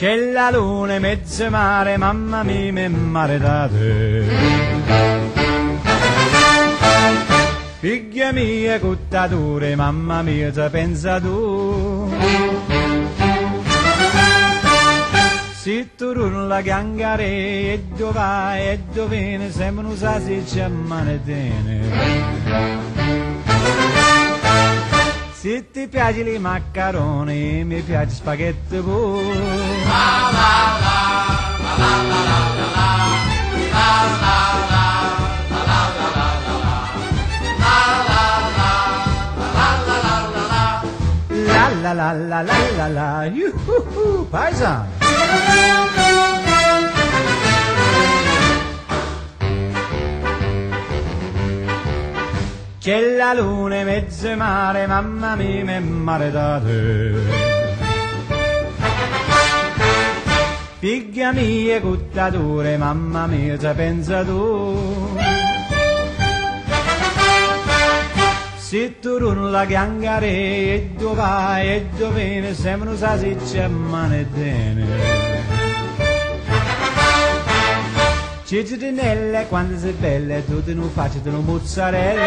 C'è la luna in mezzo mare, mamma mia, mi maredate. Figlia mia, cuttature, mamma mia, te pensa tu. Se tu rulla gangare, e dove vai, e dove viene, sembra un sasi c'è manetene. Se ti piace i maccheroni, mi piace spaghetti pure. La la la, la la la la la la, la la la, la la la la la, la la la la la la, la la la la la la la, yuhu, paesano. C'è la luna in mezzo mare, mamma mia, mi maredate. Figlia mia, cuttature, mamma mia, te pensa tu. Se tu rulla gangare, e dove vai, e dove viene, sembra un sasiccia manedene. Ciccirinelle, quando sei belle, tu te non faccio, te non mozzarella.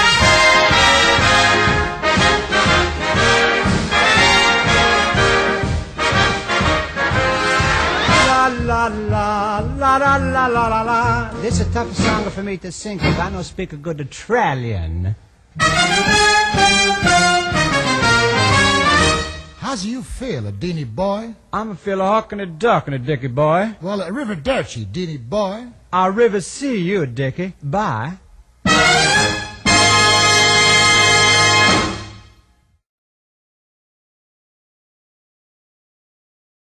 La la la, la la la la la la. This is a tough song for me to sing, because I don't speak a good Australian. How's you feel, Deanie boy? I'm a feel a hawk and a duck and a Dickie boy. Well, arrivederci, Deanie boy. I'll river see you, Dickie. Bye.